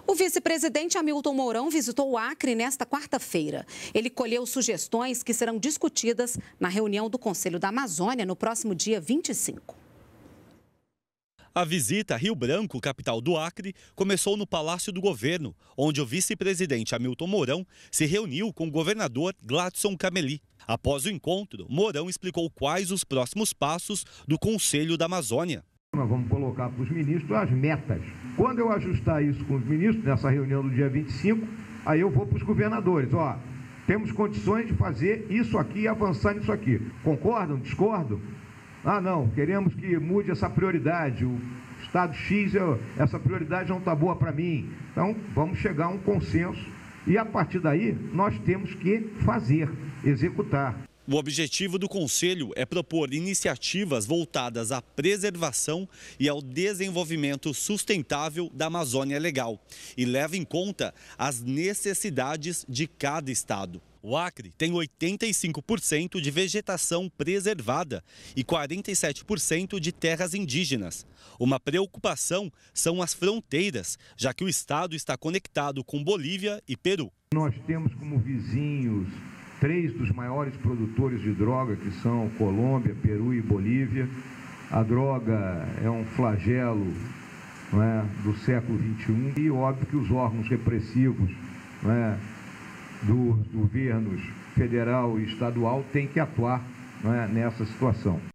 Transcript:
O vice-presidente Hamilton Mourão visitou o Acre nesta quarta-feira. Ele colheu sugestões que serão discutidas na reunião do Conselho da Amazônia no próximo dia 25. A visita a Rio Branco, capital do Acre, começou no Palácio do Governo, onde o vice-presidente Hamilton Mourão se reuniu com o governador Gladson Cameli. Após o encontro, Mourão explicou quais os próximos passos do Conselho da Amazônia. Nós vamos colocar para os ministros as metas. Quando eu ajustar isso com os ministros, nessa reunião do dia 25, aí eu vou para os governadores. Ó, temos condições de fazer isso aqui e avançar nisso aqui. Concordam? Discordam? Ah, não, queremos que mude essa prioridade. O Estado X, essa prioridade não está boa para mim. Então, vamos chegar a um consenso. E, a partir daí, nós temos que fazer, executar. O objetivo do Conselho é propor iniciativas voltadas à preservação e ao desenvolvimento sustentável da Amazônia Legal e leva em conta as necessidades de cada estado. O Acre tem 85% de vegetação preservada e 47% de terras indígenas. Uma preocupação são as fronteiras, já que o estado está conectado com Bolívia e Peru. Nós temos como vizinhos 3 dos maiores produtores de droga, que são Colômbia, Peru e Bolívia. A droga é um flagelo, não é, do século XXI e óbvio que os órgãos repressivos, não é, dos governos federal e estadual têm que atuar, não é, nessa situação.